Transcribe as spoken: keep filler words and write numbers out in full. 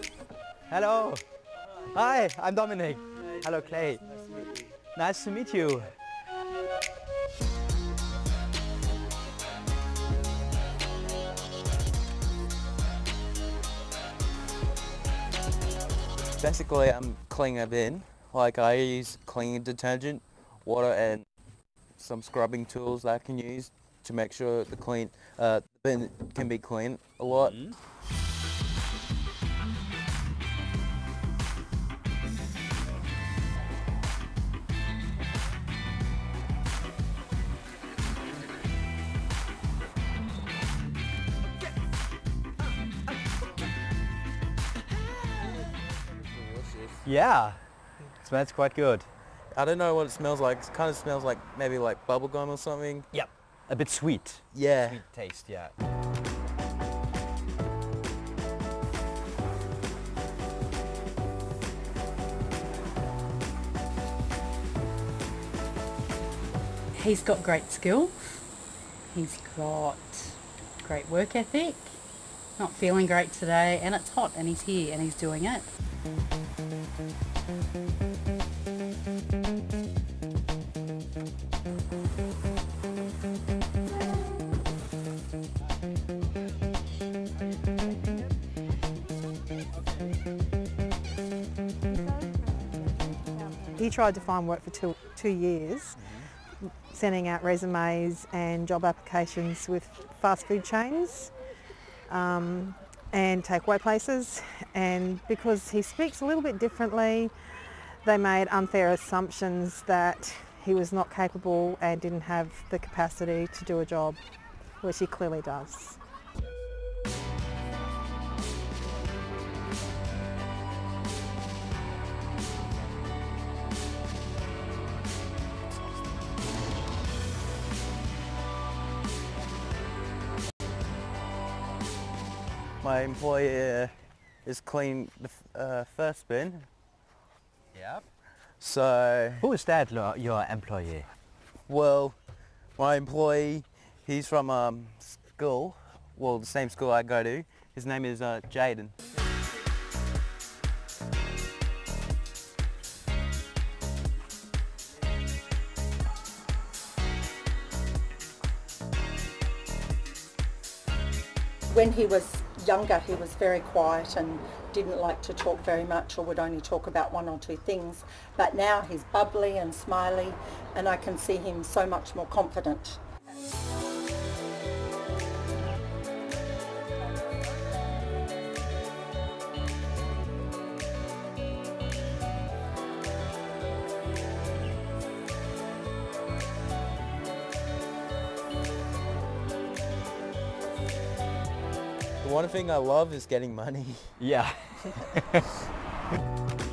Hello. Hi, I'm Dominic. Hello, Clay. Nice to meet you. Basically, I'm cleaning a bin. Like I use cleaning detergent, water, and some scrubbing tools that I can use to make sure the clean uh, the bin can be clean a lot. Mm-hmm. Yeah, it smells quite good. I don't know what it smells like. It kind of smells like maybe like bubble gum or something. Yep, a bit sweet. Yeah. Sweet taste, yeah. He's got great skill. He's got great work ethic. Not feeling great today, and it's hot, and he's here, and he's doing it. He tried to find work for two, two years, mm-hmm. sending out resumes and job applications with fast food chains um, and takeaway places, and because he speaks a little bit differently, they made unfair assumptions that he was not capable and didn't have the capacity to do a job, which he clearly does. My employer is cleaning the uh, first bin. Yep. So... Who is that, your employee? Well, my employee, he's from um, school, well, the same school I go to. His name is uh, Jaden. When he was younger, he was very quiet and didn't like to talk very much, or would only talk about one or two things. But now he's bubbly and smiley, and I can see him so much more confident. The one thing I love is getting money. Yeah.